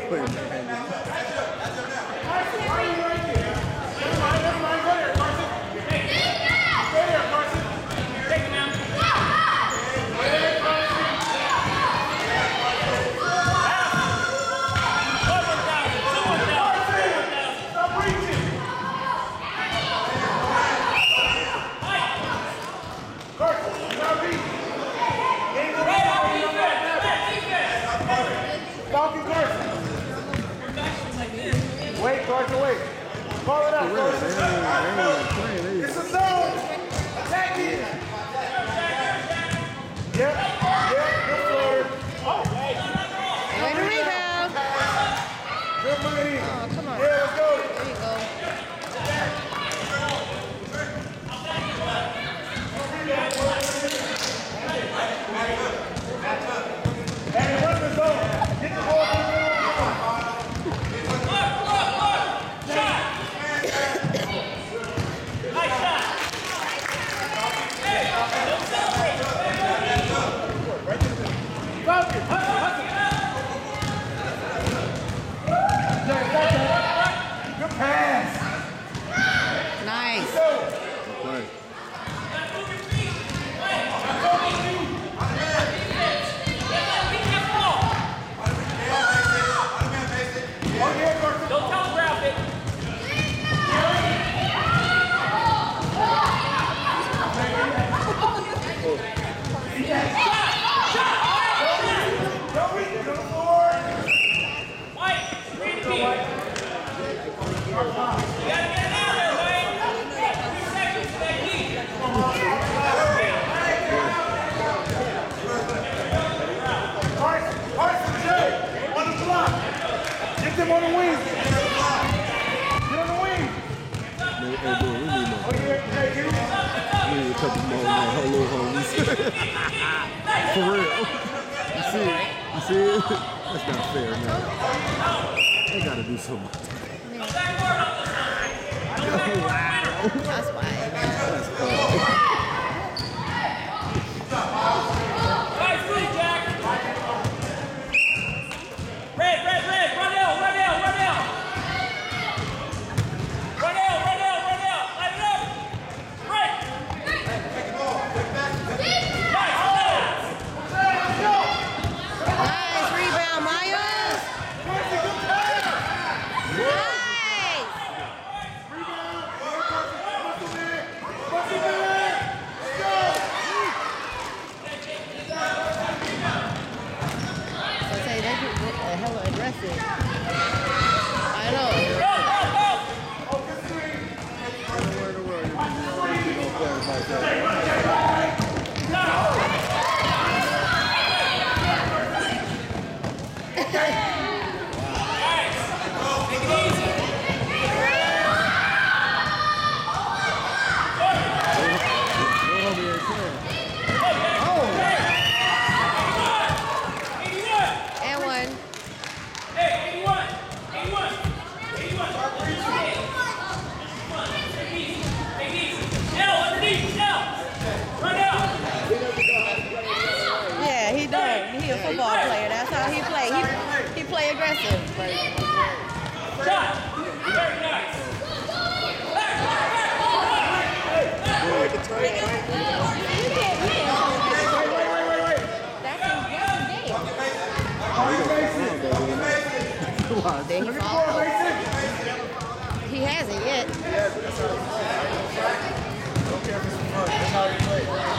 Wait a minute. Wait, Carson, wait. Call it out, Carson. It's a zone. Attack it. Yep, good floater. Way to rebound. Good money. Oh, come on. Yeah, let's go. There you go. Hey, run the zone. Get the ball to the middle. Good pass. Nice. Okay. Don't telegraph it. Mike, repeat. You gotta get it out there, Mike. 3 seconds to that Carson, Jay, on the block. Get them on the wings. Get on the wings. Hey, boy, we need more. Oh, yeah, hey, get it. We need a couple more, man. Hello, homies. For real. You see it? You see it? That's not fair, man. They gotta do something. Oh, wow. That's why. Nice move, Jack. Red. Run out. Light it up. Red. Nice rebound, Miles. I say they get hella aggressive. I know. Where in the world you gonna play like that? Your homie ain't playing. And one. Hey, 81. Take easy. L underneath. Run out. Yeah, he done. He a football player. That's how he play. He play aggressive. Shot. Very nice. Did he fall? He hasn't yet. Don't care if it's fun. That's how he plays.